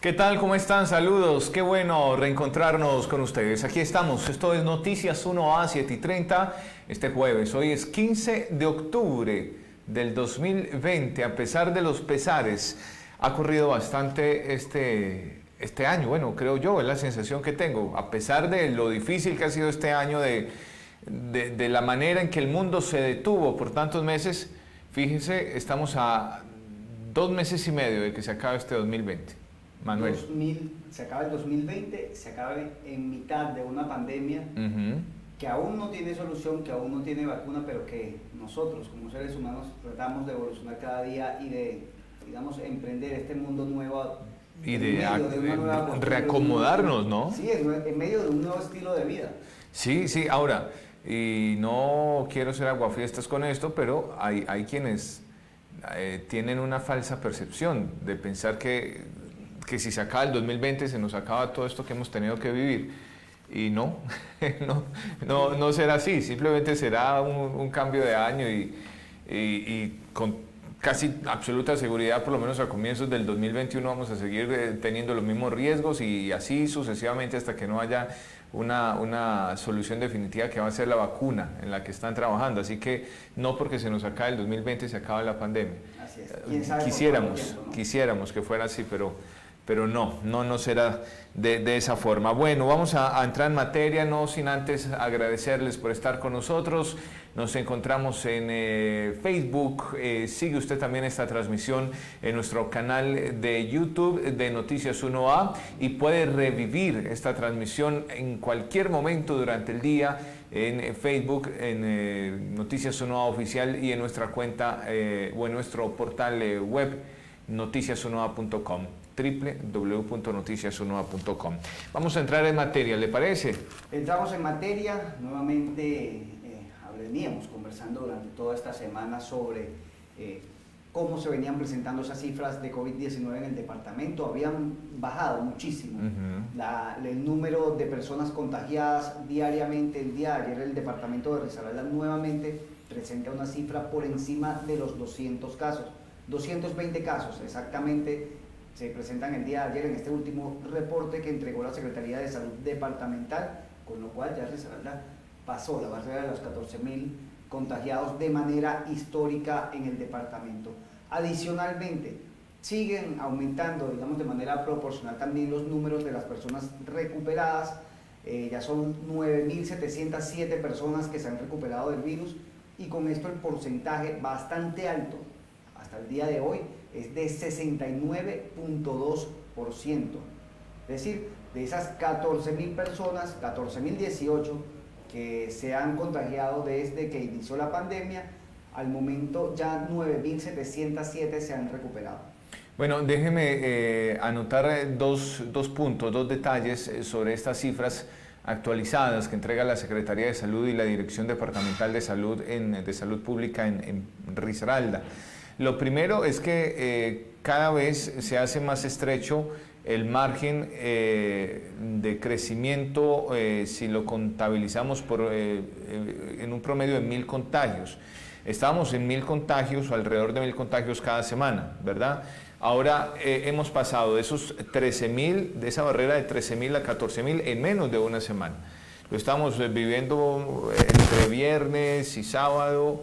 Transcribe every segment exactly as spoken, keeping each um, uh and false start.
¿Qué tal? ¿Cómo están? Saludos. Qué bueno reencontrarnos con ustedes. Aquí estamos. Esto es Noticias uno A siete y treinta este jueves. Hoy es quince de octubre del dos mil veinte. A pesar de los pesares, ha corrido bastante este, este año. Bueno, creo yo, es la sensación que tengo. A pesar de lo difícil que ha sido este año, de, de, de la manera en que el mundo se detuvo por tantos meses, fíjense, estamos a dos meses y medio de que se acabe este dos mil veinte. Manuel. dos mil, se acaba el dos mil veinte, se acaba en mitad de una pandemia uh-huh. que aún no tiene solución, que aún no tiene vacuna, pero que nosotros como seres humanos tratamos de evolucionar cada día y de, digamos, emprender este mundo nuevo. Y de, de, de nueva reacomodarnos, ¿no? Sí, en, en medio de un nuevo estilo de vida. Sí, sí, ahora, y no quiero ser aguafiestas con esto, pero hay, hay quienes eh, tienen una falsa percepción de pensar que que si se acaba el dos mil veinte se nos acaba todo esto que hemos tenido que vivir. Y no, no, no, no será así, simplemente será un, un cambio de año y, y, y con casi absoluta seguridad, por lo menos a comienzos del dos mil veintiuno vamos a seguir teniendo los mismos riesgos y así sucesivamente hasta que no haya una, una solución definitiva que va a ser la vacuna en la que están trabajando. Así que no porque se nos acabe el dos mil veinte se acaba la pandemia. Así es. ¿Quién sabe quisiéramos, tiempo, ¿no? quisiéramos que fuera así, pero... pero no, no, no será de, de esa forma. Bueno, vamos a, a entrar en materia, no sin antes agradecerles por estar con nosotros. Nos encontramos en eh, Facebook, eh, sigue usted también esta transmisión en nuestro canal de YouTube de Noticias uno A y puede revivir esta transmisión en cualquier momento durante el día en Facebook, en eh, Noticias uno A Oficial y en nuestra cuenta eh, o en nuestro portal eh, web noticias uno a punto com. doble u doble u doble u punto noticias uno a punto com. Vamos a entrar en materia, ¿le parece? Entramos en materia, nuevamente eh, veníamos conversando durante toda esta semana sobre eh, cómo se venían presentando esas cifras de COVID diecinueve en el departamento. Habían bajado muchísimo uh-huh. la, el número de personas contagiadas diariamente. El día de ayer el departamento de Risaralda nuevamente presenta una cifra por encima de los doscientos casos. doscientos veinte casos exactamente se presentan el día de ayer en este último reporte que entregó la Secretaría de Salud Departamental, con lo cual ya Risaralda pasó la barrera de los catorce mil contagiados de manera histórica en el departamento. Adicionalmente, siguen aumentando, digamos, de manera proporcional también los números de las personas recuperadas. Eh, ya son nueve mil setecientas siete personas que se han recuperado del virus y con esto el porcentaje bastante alto hasta el día de hoy es de sesenta y nueve punto dos por ciento. Es decir, de esas catorce mil personas, catorce mil dieciocho que se han contagiado desde que inició la pandemia, al momento ya nueve mil setecientos siete se han recuperado. Bueno, déjeme eh, anotar dos, dos puntos, dos detalles sobre estas cifras actualizadas que entrega la Secretaría de Salud y la Dirección Departamental de Salud, en, de Salud Pública en, en Risaralda. Lo primero es que eh, cada vez se hace más estrecho el margen eh, de crecimiento eh, si lo contabilizamos por, eh, eh, en un promedio de mil contagios. Estábamos en mil contagios o alrededor de mil contagios cada semana, ¿verdad? Ahora eh, hemos pasado de esos trece mil, de esa barrera de trece mil a catorce mil en menos de una semana. Lo estamos eh, viviendo entre viernes y sábado.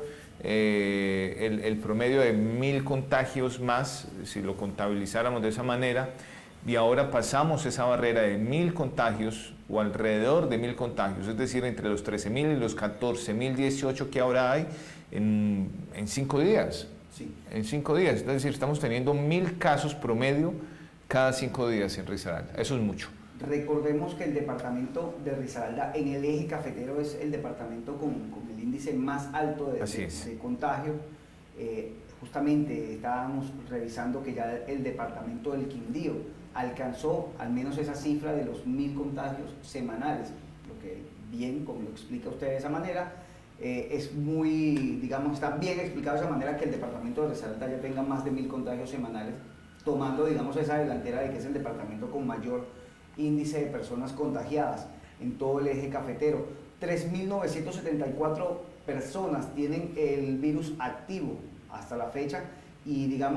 Eh, el, el promedio de mil contagios más, si lo contabilizáramos de esa manera, y ahora pasamos esa barrera de mil contagios o alrededor de mil contagios, es decir, entre los trece mil y los catorce mil dieciocho que ahora hay en, en cinco días. Sí. En cinco días, es decir, estamos teniendo mil casos promedio cada cinco días en Risaralda. Eso es mucho. Recordemos que el departamento de Risaralda en el eje cafetero es el departamento con, con el índice más alto de, de, de contagio. Eh, justamente estábamos revisando que ya el departamento del Quindío alcanzó al menos esa cifra de los mil contagios semanales, lo que bien, como lo explica usted de esa manera, eh, es muy, digamos, está bien explicado de esa manera que el departamento de Risaralda ya tenga más de mil contagios semanales, tomando, digamos, esa delantera de que es el departamento con mayor índice de personas contagiadas en todo el eje cafetero. tres mil novecientas setenta y cuatro personas tienen el virus activo hasta la fecha y, digamos,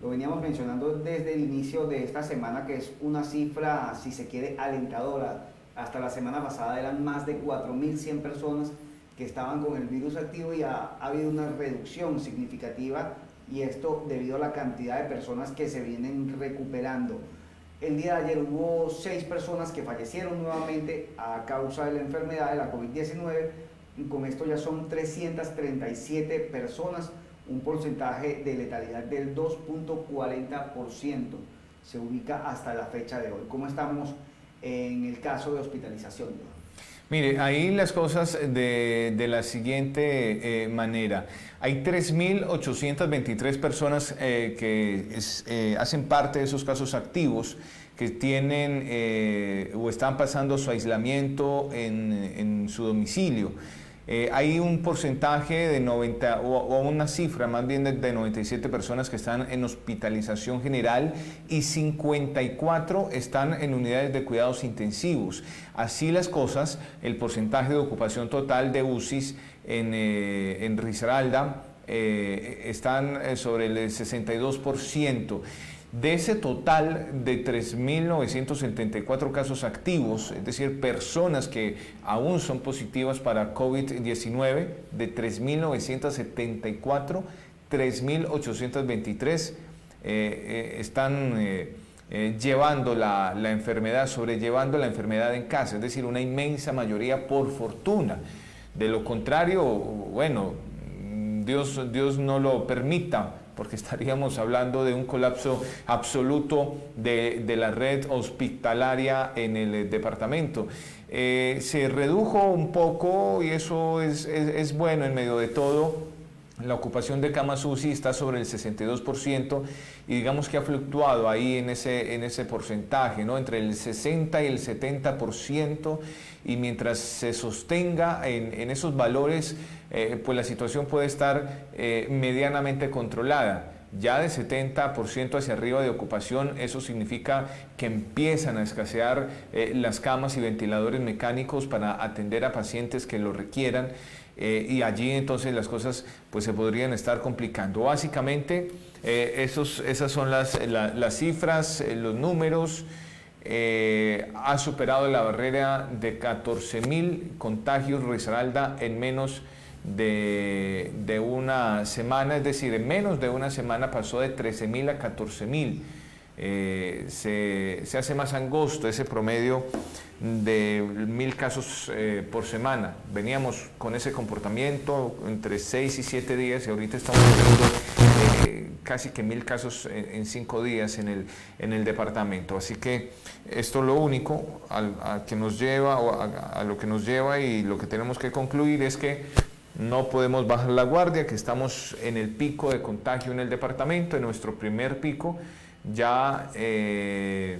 lo veníamos mencionando desde el inicio de esta semana, que es una cifra, si se quiere, alentadora. Hasta la semana pasada eran más de cuatro mil cien personas que estaban con el virus activo y ha, ha habido una reducción significativa, y esto debido a la cantidad de personas que se vienen recuperando. El día de ayer hubo seis personas que fallecieron nuevamente a causa de la enfermedad de la COVID diecinueve, y con esto ya son trescientas treinta y siete personas, un porcentaje de letalidad del dos punto cuarenta por ciento se ubica hasta la fecha de hoy. ¿Cómo estamos en el caso de hospitalización? Mire, ahí las cosas de, de la siguiente eh, manera. Hay tres mil ochocientas veintitrés personas eh, que es, eh, hacen parte de esos casos activos, que tienen eh, o están pasando su aislamiento en, en su domicilio. Eh, hay un porcentaje de noventa o, o una cifra más bien de, de noventa y siete personas que están en hospitalización general y cincuenta y cuatro están en unidades de cuidados intensivos. Así las cosas, el porcentaje de ocupación total de U C Is en, eh, en Risaralda eh, están sobre el sesenta y dos por ciento. De ese total de tres mil novecientos setenta y cuatro casos activos, es decir, personas que aún son positivas para COVID diecinueve, de tres mil novecientos setenta y cuatro, tres mil ochocientos veintitrés eh, eh, están eh, eh, llevando la, la enfermedad, sobrellevando la enfermedad en casa, es decir, una inmensa mayoría por fortuna. De lo contrario, bueno, Dios, Dios no lo permita, porque estaríamos hablando de un colapso absoluto de, de la red hospitalaria en el departamento. Eh, se redujo un poco y eso es, es, es bueno en medio de todo. La ocupación de camas U C I está sobre el sesenta y dos por ciento y digamos que ha fluctuado ahí en ese, en ese porcentaje, ¿no? Entre el sesenta y el setenta por ciento, y mientras se sostenga en, en esos valores, eh, pues la situación puede estar eh, medianamente controlada. Ya de setenta por ciento hacia arriba de ocupación, eso significa que empiezan a escasear eh, las camas y ventiladores mecánicos para atender a pacientes que lo requieran. Eh, y allí entonces las cosas pues se podrían estar complicando. Básicamente eh, esos, esas son las, la, las cifras, eh, los números. Eh, ha superado la barrera de catorce mil contagios Risaralda en menos de, de una semana, es decir, en menos de una semana pasó de trece mil a catorce mil. Eh, se, se hace más angosto ese promedio de mil casos eh, por semana. Veníamos con ese comportamiento entre seis y siete días y ahorita estamos viendo eh, casi que mil casos en, en cinco días en el, en el departamento. Así que esto lo único a, a que nos lleva, o a, a lo que nos lleva y lo que tenemos que concluir es que no podemos bajar la guardia, que estamos en el pico de contagio en el departamento, en nuestro primer pico. Ya, eh,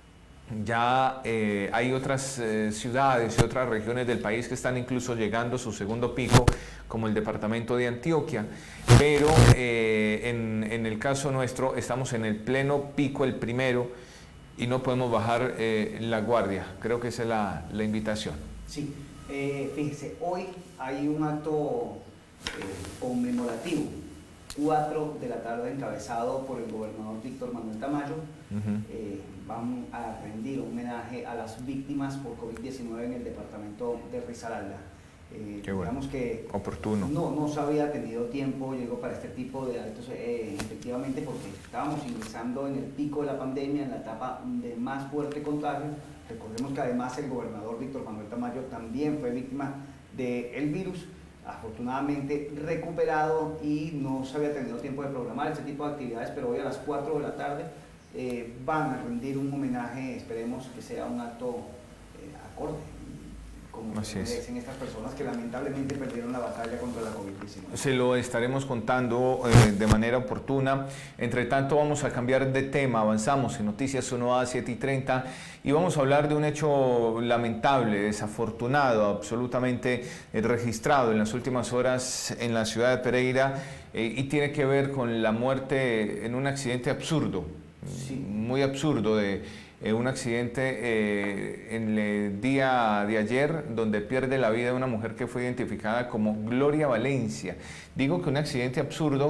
ya eh, hay otras eh, ciudades y otras regiones del país que están incluso llegando a su segundo pico, como el departamento de Antioquia, pero eh, en, en el caso nuestro estamos en el pleno pico, el primero, y no podemos bajar eh, la guardia. Creo que esa es la, la invitación. Sí, eh, fíjese, hoy hay un acto eh, conmemorativo, cuatro de la tarde, encabezado por el gobernador Víctor Manuel Tamayo. Uh-huh. eh, van a rendir homenaje a las víctimas por COVID diecinueve en el departamento de Risaralda. Eh, Qué bueno. Digamos que oportuno. No, no se había tenido tiempo, llegó para este tipo de actos, eh, efectivamente, porque estábamos ingresando en el pico de la pandemia, en la etapa de más fuerte contagio. Recordemos que además el gobernador Víctor Manuel Tamayo también fue víctima del virus, afortunadamente recuperado, y no se había tenido tiempo de programar este tipo de actividades, pero hoy a las cuatro de la tarde eh, van a rendir un homenaje. Esperemos que sea un acto eh, acorde, como se merecen estas personas que lamentablemente perdieron la batalla contra la COVID diecinueve. Se lo estaremos contando eh, de manera oportuna. Entre tanto, vamos a cambiar de tema. Avanzamos en Noticias uno A siete y treinta y vamos a hablar de un hecho lamentable, desafortunado, absolutamente eh, registrado en las últimas horas en la ciudad de Pereira, eh, y tiene que ver con la muerte en un accidente absurdo, sí. muy absurdo, de Eh, un accidente eh, en el día de ayer, donde pierde la vida una mujer que fue identificada como Gloria Valencia. Digo que un accidente absurdo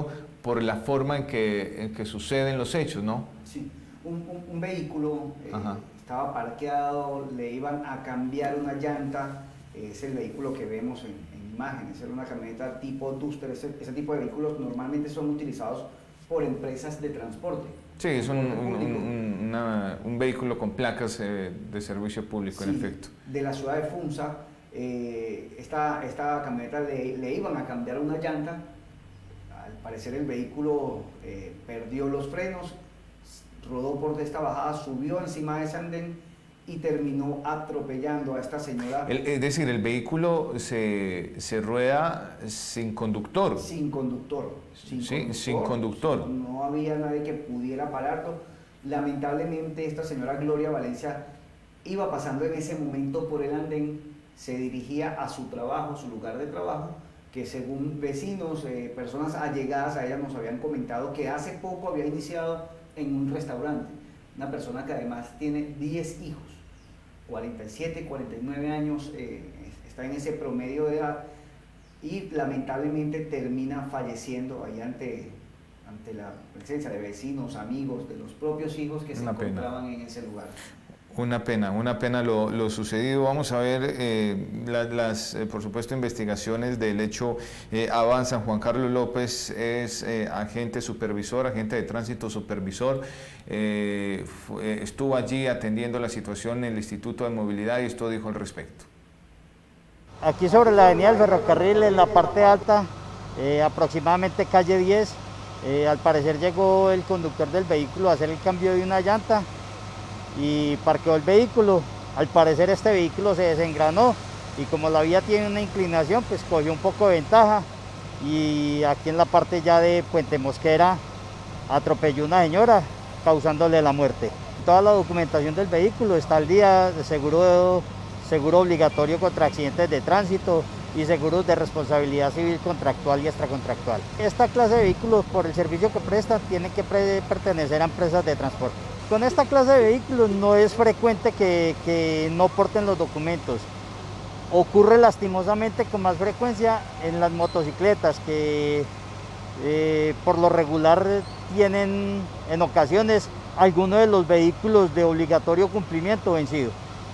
por la forma en que, en que suceden los hechos, ¿no? Sí, un, un, un vehículo eh, estaba parqueado, le iban a cambiar una llanta, eh, es el vehículo que vemos en, en imágenes, era una camioneta tipo Duster, ese, ese tipo de vehículos normalmente son utilizados por empresas de transporte. Sí, es un, un, un, una, un vehículo con placas eh, de servicio público, sí, en efecto. De la ciudad de Funza, eh, esta, esta camioneta le, le iban a cambiar una llanta, al parecer el vehículo eh, perdió los frenos, rodó por esta bajada, subió encima de ese andén y terminó atropellando a esta señora. El, es decir, el vehículo se, se rueda sin conductor. Sin conductor. Sin sí, conductor, sin conductor. No, no había nadie que pudiera pararlo. Lamentablemente esta señora Gloria Valencia iba pasando en ese momento por el andén, se dirigía a su trabajo, su lugar de trabajo, que según vecinos, eh, personas allegadas a ella nos habían comentado que hace poco había iniciado en un restaurante. Una persona que además tiene diez hijos, cuarenta y siete, cuarenta y nueve años, eh, está en ese promedio de edad y lamentablemente termina falleciendo ahí ante, ante la presencia de vecinos, amigos, de los propios hijos que se Una encontraban pena. en ese lugar. Una pena, una pena lo, lo sucedido. Vamos a ver, eh, la, las, eh, por supuesto, investigaciones del hecho eh, avanzan. Juan Carlos López es eh, agente supervisor, agente de tránsito supervisor. Eh, fue, estuvo allí atendiendo la situación en el Instituto de Movilidad y esto dijo al respecto. Aquí sobre la avenida del Ferrocarril, en la parte alta, eh, aproximadamente calle diez, eh, al parecer llegó el conductor del vehículo a hacer el cambio de una llanta y parqueó el vehículo. Al parecer este vehículo se desengranó y como la vía tiene una inclinación, pues cogió un poco de ventaja y aquí en la parte ya de Puente Mosquera atropelló a una señora, causándole la muerte. Toda la documentación del vehículo está al día, de seguro, seguro obligatorio contra accidentes de tránsito y seguros de responsabilidad civil contractual y extracontractual. Esta clase de vehículos, por el servicio que prestan, tienen que pertenecer a empresas de transporte. Con esta clase de vehículos no es frecuente que, que no porten los documentos. Ocurre lastimosamente con más frecuencia en las motocicletas que eh, por lo regular tienen en ocasiones algunos de los vehículos de obligatorio cumplimiento vencido.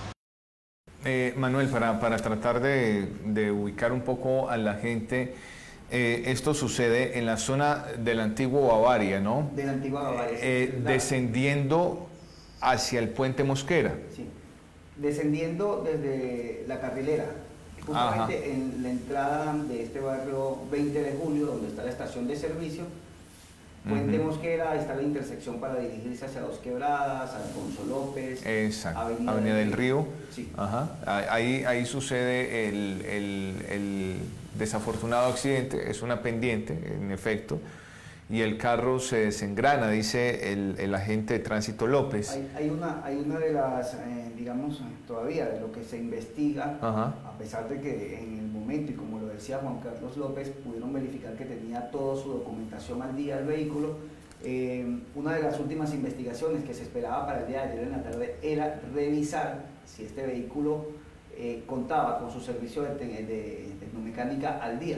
Eh, Manuel, para, para tratar de, de ubicar un poco a la gente, Eh, esto sucede en la zona del antiguo Bavaria, ¿no? De la antigua Bavaria. Eh, la... Descendiendo hacia el puente Mosquera. Sí, descendiendo desde la carrilera, justamente Ajá. en la entrada de este barrio veinte de julio, donde está la estación de servicio, Puente uh-huh. Mosquera, está la intersección para dirigirse hacia Dos Quebradas, Alfonso López, Exacto. Avenida, Avenida del, del Río. Río. Sí. Ajá. Ahí, ahí sucede el, el, el desafortunado accidente, es una pendiente, en efecto, y el carro se desengrana, dice el, el agente de tránsito López. Hay, hay, una, hay una de las, eh, digamos, todavía de lo que se investiga, Ajá. a pesar de que en el momento, y como lo decía Juan Carlos López, pudieron verificar que tenía toda su documentación al día del vehículo. Eh, una de las últimas investigaciones que se esperaba para el día de ayer en la tarde era revisar si este vehículo eh, contaba con su servicio de, de, de tecnomecánica al día.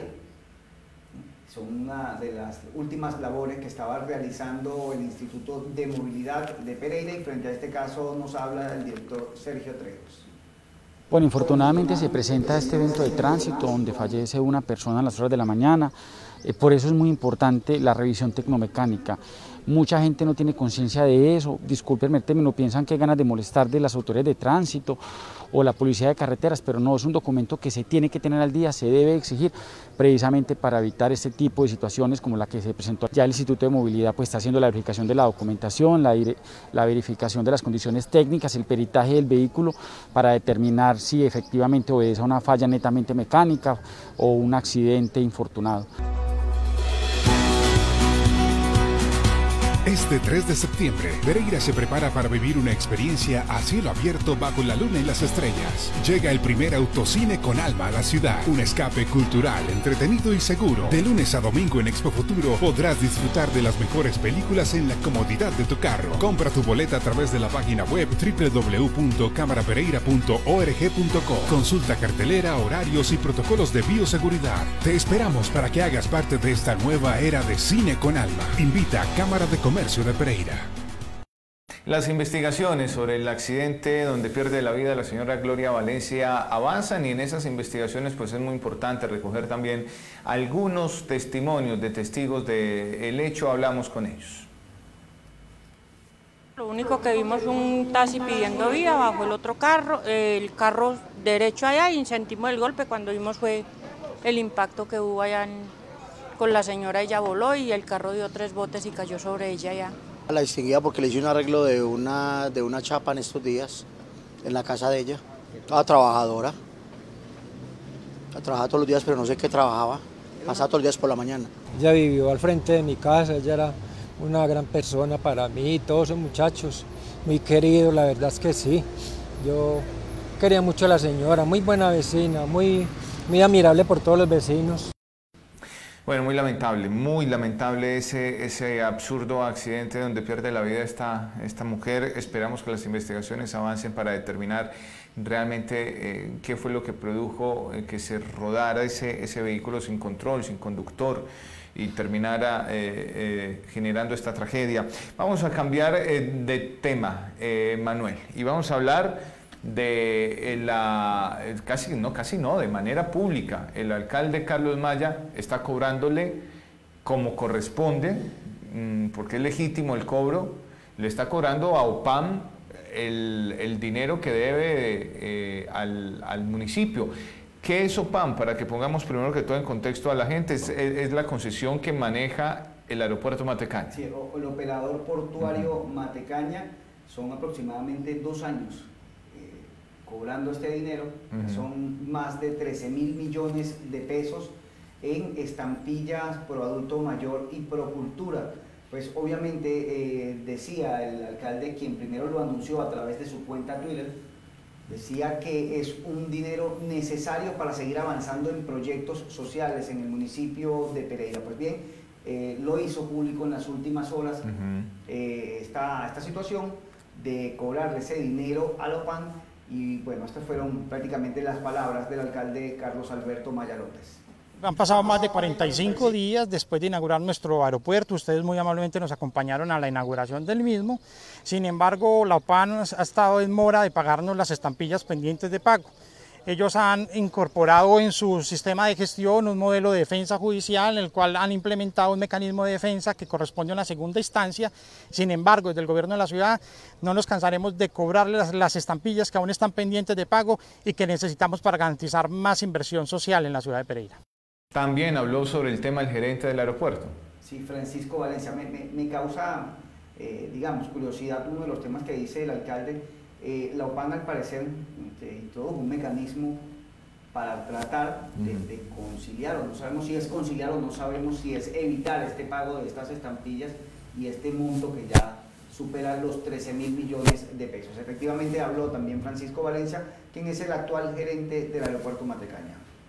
Son una de las últimas labores que estaba realizando el Instituto de Movilidad de Pereira y frente a este caso nos habla el director Sergio Trejos. Bueno, infortunadamente se presenta este evento de tránsito donde fallece una persona a las horas de la mañana, eh, por eso es muy importante la revisión tecnomecánica. Mucha gente no tiene conciencia de eso, discúlpenme el término, piensan que hay ganas de molestar de las autoridades de tránsito o la policía de carreteras, pero no, es un documento que se tiene que tener al día, se debe exigir precisamente para evitar este tipo de situaciones como la que se presentó. Ya el Instituto de Movilidad pues está haciendo la verificación de la documentación, la, la verificación de las condiciones técnicas, el peritaje del vehículo para determinar si efectivamente obedece a una falla netamente mecánica o un accidente infortunado. Este tres de septiembre, Pereira se prepara para vivir una experiencia a cielo abierto bajo la luna y las estrellas. Llega el primer autocine con alma a la ciudad. Un escape cultural, entretenido y seguro. De lunes a domingo en Expo Futuro podrás disfrutar de las mejores películas en la comodidad de tu carro. Compra tu boleta a través de la página web doble u doble u doble u punto cámara pereira punto org punto co. Consulta cartelera, horarios y protocolos de bioseguridad. Te esperamos para que hagas parte de esta nueva era de cine con alma. Invita a Cámara de Comercio de Pereira. Las investigaciones sobre el accidente donde pierde la vida la señora Gloria Valencia avanzan, y en esas investigaciones pues es muy importante recoger también algunos testimonios de testigos del hecho. Hablamos con ellos. Lo único que vimos un taxi pidiendo vía bajo el otro carro, el carro derecho allá, y sentimos el golpe. Cuando vimos fue el impacto que hubo allá en, con la señora. Ella voló y el carro dio tres botes y cayó sobre ella allá. La distinguía porque le hice un arreglo de una, de una chapa en estos días, en la casa de ella. Estaba trabajadora. Trabajaba todos los días, pero no sé qué trabajaba. Pasaba todos los días por la mañana. Ella vivió al frente de mi casa, ella era una gran persona para mí, todos esos muchachos, muy querido, la verdad es que sí. Yo quería mucho a la señora, muy buena vecina, muy, muy admirable por todos los vecinos. Bueno, muy lamentable, muy lamentable ese, ese absurdo accidente donde pierde la vida esta, esta mujer. Esperamos que las investigaciones avancen para determinar realmente eh, qué fue lo que produjo eh, que se rodara ese, ese vehículo sin control, sin conductor, y terminara eh, eh, generando esta tragedia. Vamos a cambiar eh, de tema, eh, Manuel, y vamos a hablar de la, casi no, casi no, de manera pública. El alcalde Carlos Maya está cobrándole como corresponde, porque es legítimo el cobro, le está cobrando a OPAM el, el dinero que debe eh, al, al municipio. ¿Qué es OPAM? Para que pongamos primero que todo en contexto a la gente, es, es la concesión que maneja el aeropuerto Matecaña. Sí, el operador portuario uh-huh. Matecaña. Son aproximadamente dos años cobrando este dinero, uh-huh. que son más de trece mil millones de pesos en estampillas pro adulto mayor y pro cultura. Pues obviamente eh, decía el alcalde, quien primero lo anunció a través de su cuenta Twitter, decía que es un dinero necesario para seguir avanzando en proyectos sociales en el municipio de Pereira. Pues bien, eh, lo hizo público en las últimas horas uh-huh. eh, esta, esta situación de cobrarle ese dinero a la OPAM. Y bueno, estas fueron prácticamente las palabras del alcalde Carlos Alberto Maya López. Han pasado más de cuarenta y cinco días después de inaugurar nuestro aeropuerto. Ustedes muy amablemente nos acompañaron a la inauguración del mismo. Sin embargo, la OPAM ha estado en mora de pagarnos las estampillas pendientes de pago. Ellos han incorporado en su sistema de gestión un modelo de defensa judicial, en el cual han implementado un mecanismo de defensa que corresponde a una segunda instancia. Sin embargo, desde el gobierno de la ciudad no nos cansaremos de cobrarle las, las estampillas que aún están pendientes de pago y que necesitamos para garantizar más inversión social en la ciudad de Pereira. También habló sobre el tema el gerente del aeropuerto. Sí, Francisco Valencia, me, me, me causa, eh, digamos, curiosidad uno de los temas que dice el alcalde. Eh, la OPAM al parecer eh, introdujo un mecanismo para tratar de, de conciliar, o no sabemos si es conciliar o no sabemos si es evitar este pago de estas estampillas y este monto que ya supera los trece mil millones de pesos. Efectivamente habló también Francisco Valencia, quien es el actual gerente del aeropuerto Matecaña.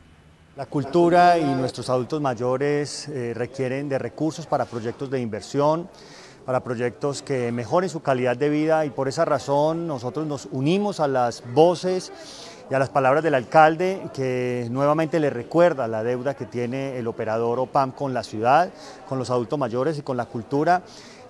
La cultura y nuestros adultos mayores eh, requieren de recursos para proyectos de inversión, para proyectos que mejoren su calidad de vida, y por esa razón nosotros nos unimos a las voces y a las palabras del alcalde, que nuevamente le recuerda la deuda que tiene el operador OPAM con la ciudad, con los adultos mayores y con la cultura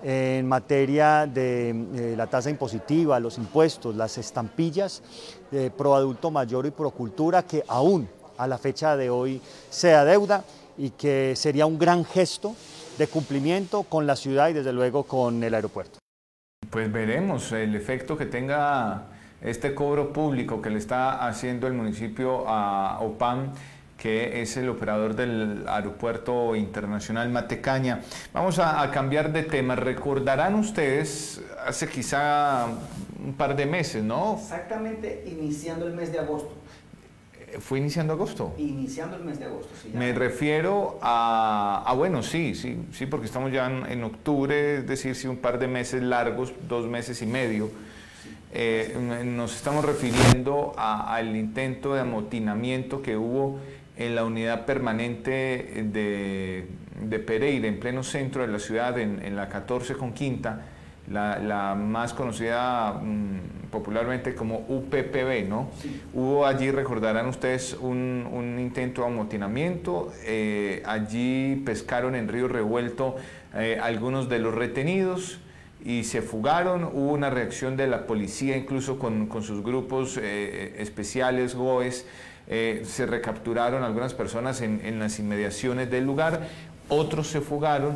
en materia de eh, la tasa impositiva, los impuestos, las estampillas eh, pro adulto mayor y pro cultura, que aún a la fecha de hoy sea deuda, y que sería un gran gesto de cumplimiento con la ciudad y desde luego con el aeropuerto. Pues veremos el efecto que tenga este cobro público que le está haciendo el municipio a OPAM, que es el operador del Aeropuerto Internacional Matecaña. Vamos a, a cambiar de tema. Recordarán ustedes, hace quizá un par de meses, ¿no? Exactamente, iniciando el mes de agosto. ¿Fue iniciando agosto? Iniciando el mes de agosto, sí. Me refiero a, a, bueno, sí, sí, sí, porque estamos ya en, en octubre, es decir, sí, un par de meses largos, dos meses y medio. Sí. Eh, nos estamos refiriendo a, al intento de amotinamiento que hubo en la unidad permanente de, de Pereira, en pleno centro de la ciudad, en, en la catorce con Quinta, la, la más conocida mmm, popularmente como U P P B, ¿no? Sí. Hubo allí, recordarán ustedes, un, un intento de amotinamiento, eh, allí pescaron en río revuelto eh, algunos de los retenidos y se fugaron. Hubo una reacción de la policía, incluso con, con sus grupos eh, especiales, G O Es, eh, se recapturaron algunas personas en, en las inmediaciones del lugar, otros se fugaron,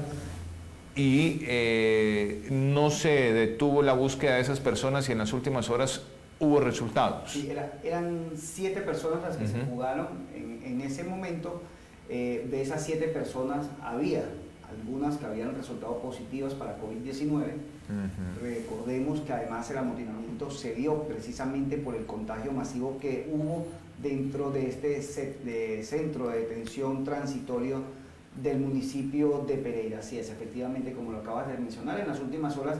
y eh, no se detuvo la búsqueda de esas personas y en las últimas horas hubo resultados. Sí, era, eran siete personas las que uh-huh. se fugaron en, en ese momento. Eh, de esas siete personas había algunas que habían resultado positivas para COVID diecinueve. Uh-huh. Recordemos que además el amotinamiento se dio precisamente por el contagio masivo que hubo dentro de este set de centro de detención transitorio del municipio de Pereira. Así es, efectivamente, como lo acabas de mencionar, en las últimas horas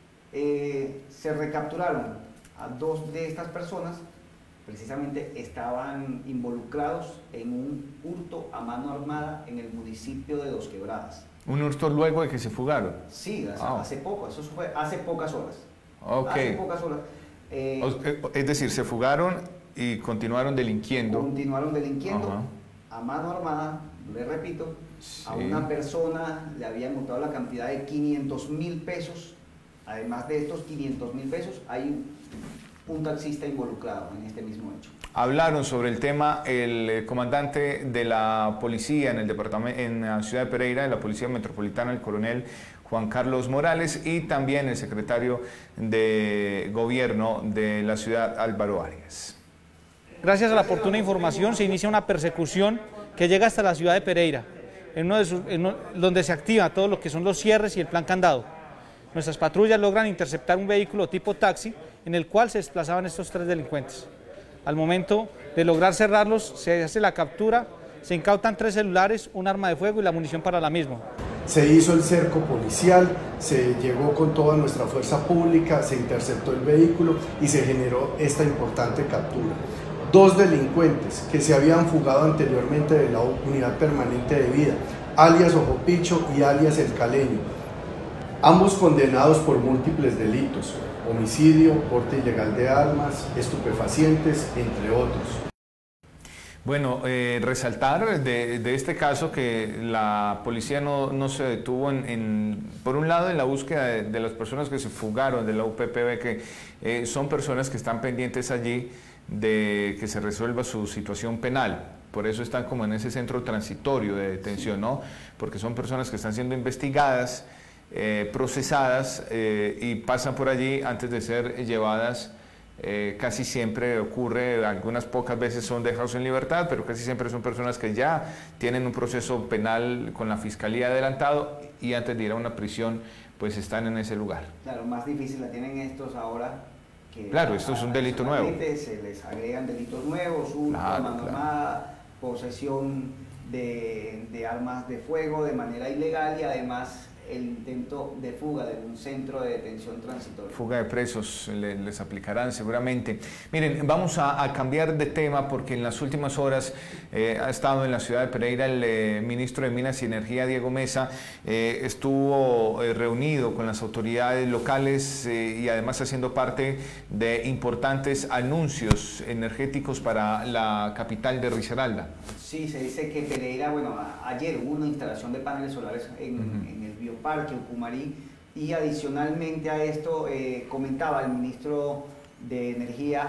eh, se recapturaron a dos de estas personas, precisamente estaban involucrados en un hurto a mano armada en el municipio de Dos Quebradas. ¿Un hurto luego de que se fugaron? Sí, hace, oh. hace poco, eso fue hace pocas horas. Okay. Hace pocas horas. Eh, es decir, se fugaron y continuaron delinquiendo. Continuaron delinquiendo uh-huh. a mano armada, le repito. Sí. A una persona le habían montado la cantidad de quinientos mil pesos. Además de estos quinientos mil pesos, hay un taxista involucrado en este mismo hecho. Hablaron sobre el tema el comandante de la policía en el departamento, en la ciudad de Pereira, de la Policía Metropolitana, el coronel Juan Carlos Morales, y también el secretario de Gobierno de la ciudad, Álvaro Arias. Gracias a la oportuna información se inicia una persecución que llega hasta la ciudad de Pereira, en uno de sus, en uno, donde se activa todo lo que son los cierres y el plan candado. Nuestras patrullas logran interceptar un vehículo tipo taxi en el cual se desplazaban estos tres delincuentes. Al momento de lograr cerrarlos, se hace la captura, se incautan tres celulares, un arma de fuego y la munición para la misma. Se hizo el cerco policial, se llegó con toda nuestra fuerza pública, se interceptó el vehículo y se generó esta importante captura. Dos delincuentes que se habían fugado anteriormente de la unidad permanente de vida, alias Ojo Picho y alias El Caleño, ambos condenados por múltiples delitos, homicidio, porte ilegal de armas, estupefacientes, entre otros. Bueno, eh, resaltar de, de este caso que la policía no, no se detuvo en, en, por un lado, en la búsqueda de, de las personas que se fugaron de la U P P B, que eh, son personas que están pendientes allí de que se resuelva su situación penal. Por eso están como en ese centro transitorio de detención, ¿no? Porque son personas que están siendo investigadas, eh, procesadas eh, y pasan por allí antes de ser llevadas. Eh, casi siempre ocurre, algunas pocas veces son dejados en libertad, pero casi siempre son personas que ya tienen un proceso penal con la fiscalía adelantado y antes de ir a una prisión pues están en ese lugar. Claro, más difícil la tienen estos ahora. Que claro, esto es un delito nuevo. Se les agregan delitos nuevos, hurto, claro, mano claro. armada, posesión de, de armas de fuego de manera ilegal y además el intento de fuga de un centro de detención transitorio. Fuga de presos le, les aplicarán seguramente. Miren, vamos a, a cambiar de tema porque en las últimas horas eh, ha estado en la ciudad de Pereira el eh, ministro de Minas y Energía, Diego Mesa, eh, estuvo eh, reunido con las autoridades locales eh, y además haciendo parte de importantes anuncios energéticos para la capital de Risaralda. Sí, se dice que Pereira, bueno, a, ayer hubo una instalación de paneles solares en, uh-huh. en el Bioparque, Ucumarí, y adicionalmente a esto eh, comentaba el ministro de Energía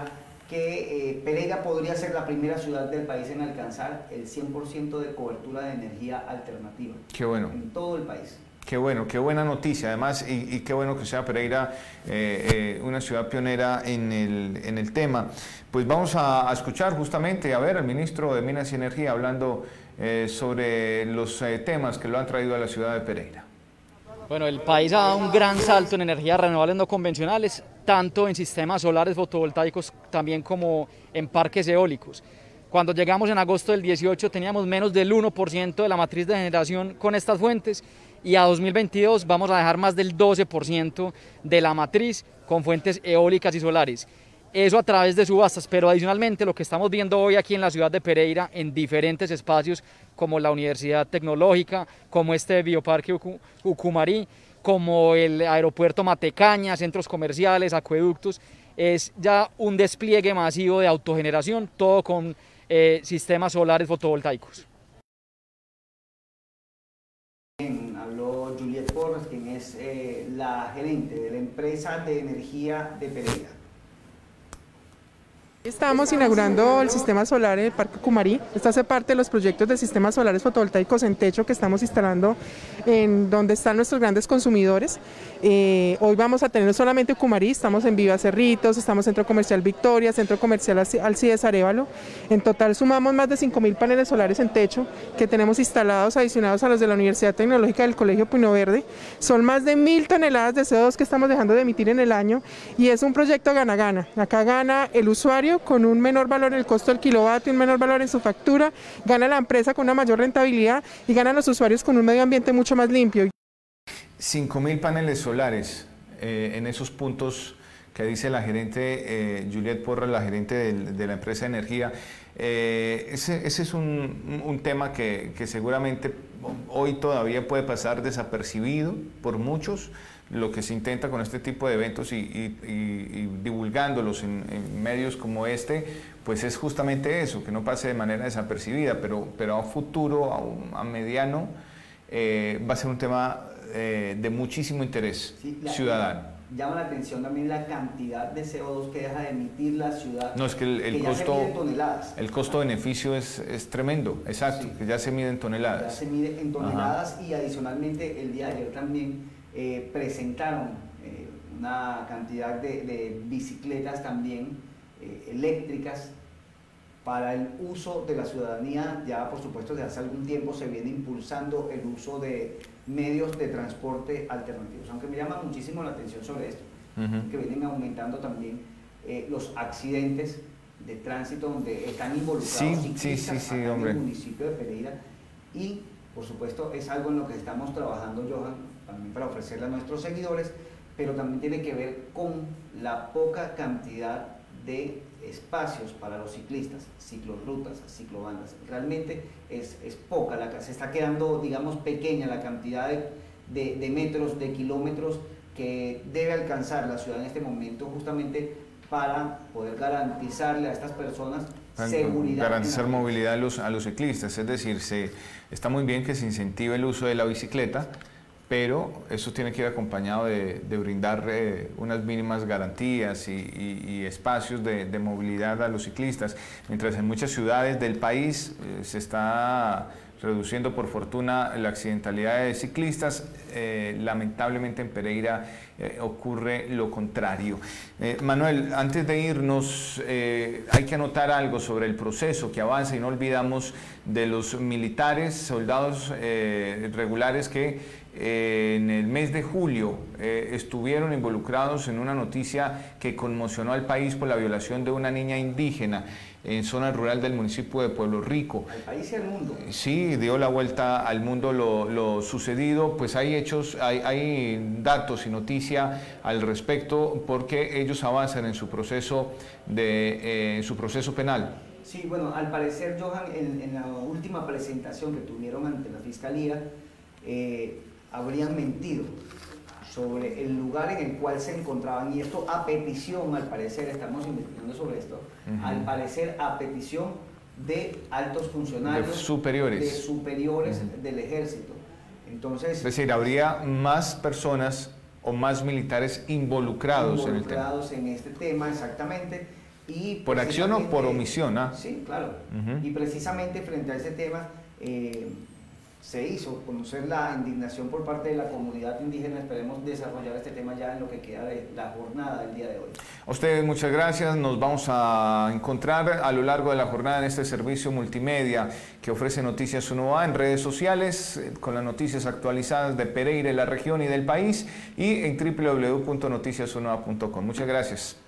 que eh, Pereira podría ser la primera ciudad del país en alcanzar el cien por ciento de cobertura de energía alternativa. Qué bueno. En todo el país. Qué bueno, qué buena noticia además y, y qué bueno que sea Pereira eh, eh, una ciudad pionera en el, en el tema. Pues vamos a, a escuchar justamente, a ver, al ministro de Minas y Energía hablando eh, sobre los eh, temas que lo han traído a la ciudad de Pereira. Bueno, el país ha dado un gran salto en energías renovables no convencionales, tanto en sistemas solares fotovoltaicos también como en parques eólicos. Cuando llegamos en agosto del dieciocho teníamos menos del uno por ciento de la matriz de generación con estas fuentes y a dos mil veintidós vamos a dejar más del doce por ciento de la matriz con fuentes eólicas y solares. Eso a través de subastas, pero adicionalmente lo que estamos viendo hoy aquí en la ciudad de Pereira, en diferentes espacios como la Universidad Tecnológica, como este Bioparque Ucu Ucumarí, como el aeropuerto Matecaña, centros comerciales, acueductos, es ya un despliegue masivo de autogeneración, todo con eh, sistemas solares fotovoltaicos. Habló Juliet Porras, quien es eh, la gerente de la empresa de energía de Pereira. Estamos inaugurando el sistema solar en el Parque Ucumarí. Esto hace parte de los proyectos de sistemas solares fotovoltaicos en techo que estamos instalando en donde están nuestros grandes consumidores. Eh, hoy vamos a tener no solamente Ucumarí, estamos en Viva Cerritos, estamos en Centro Comercial Victoria, Centro Comercial Alcides Arévalo. En total sumamos más de cinco mil paneles solares en techo que tenemos instalados adicionados a los de la Universidad Tecnológica del Colegio Pino Verde. Son más de mil toneladas de C O dos que estamos dejando de emitir en el año y es un proyecto gana-gana. Acá gana el usuario con un menor valor en el costo del kilovatio, un menor valor en su factura, gana la empresa con una mayor rentabilidad y ganan los usuarios con un medio ambiente mucho más limpio. cinco mil paneles solares eh, en esos puntos que dice la gerente eh, Juliet Porras, la gerente de, de la empresa de energía. Eh, ese, ese es un, un tema que, que seguramente hoy todavía puede pasar desapercibido por muchos. Lo que se intenta con este tipo de eventos y, y, y, y divulgándolos en, en medios como este, pues es justamente eso, que no pase de manera desapercibida, pero, pero a un futuro, a, un, a mediano, eh, va a ser un tema eh, de muchísimo interés sí, la, ciudadano. Llama la atención también la cantidad de C O dos que deja de emitir la ciudad. No, es que el, el que costo, ya se toneladas. El costo-beneficio es, es tremendo, exacto, sí, que ya se mide en toneladas. Ya se mide en toneladas. Ajá. Y adicionalmente el día de ayer también Eh, presentaron eh, una cantidad de, de bicicletas también eh, eléctricas para el uso de la ciudadanía. Ya por supuesto desde hace algún tiempo se viene impulsando el uso de medios de transporte alternativos, aunque me llama muchísimo la atención sobre esto, uh-huh. que vienen aumentando también eh, los accidentes de tránsito donde están involucrados sí, ciclistas sí, sí, sí, acá hombre. en el municipio de Pereira y por supuesto es algo en lo que estamos trabajando, Johan, también para ofrecerle a nuestros seguidores, pero también tiene que ver con la poca cantidad de espacios para los ciclistas, ciclorrutas, ciclobandas. Realmente es, es poca, la, se está quedando, digamos, pequeña la cantidad de, de, de metros, de kilómetros que debe alcanzar la ciudad en este momento justamente para poder garantizarle a estas personas seguridad. Garantizar movilidad a los, a los ciclistas, es decir, se, está muy bien que se incentive el uso de la bicicleta, pero eso tiene que ir acompañado de, de brindar eh, unas mínimas garantías y, y, y espacios de, de movilidad a los ciclistas, mientras en muchas ciudades del país eh, se está reduciendo por fortuna la accidentalidad de ciclistas, eh, lamentablemente en Pereira eh, ocurre lo contrario. Eh, Manuel, antes de irnos, eh, hay que anotar algo sobre el proceso que avanza y no olvidamos de los militares, soldados eh, regulares que eh, en el mes de julio eh, estuvieron involucrados en una noticia que conmocionó al país por la violación de una niña indígena en zona rural del municipio de Pueblo Rico. Al país y al mundo. Sí, dio la vuelta al mundo lo, lo sucedido, pues hay hechos, hay, hay datos y noticia al respecto porque ellos avanzan en su proceso, de, eh, su proceso penal. Sí, bueno, al parecer, Johan, en, en la última presentación que tuvieron ante la Fiscalía, eh, habrían mentido sobre el lugar en el cual se encontraban, y esto a petición, al parecer, estamos investigando sobre esto, uh-huh. al parecer a petición de altos funcionarios, de superiores, de superiores uh-huh. del ejército. Entonces, es decir, habría más personas o más militares involucrados, involucrados en el tema. en este tema, exactamente. Y ¿Por acción o por omisión? ¿Ah? Sí, claro. Uh-huh. Y precisamente frente a ese tema, eh, se hizo conocer la indignación por parte de la comunidad indígena. Esperemos desarrollar este tema ya en lo que queda de la jornada del día de hoy. A ustedes muchas gracias, nos vamos a encontrar a lo largo de la jornada en este servicio multimedia que ofrece Noticias uno A en redes sociales, con las noticias actualizadas de Pereira, la región y del país, y en doble u doble u doble u punto noticias uno a punto com. Muchas gracias.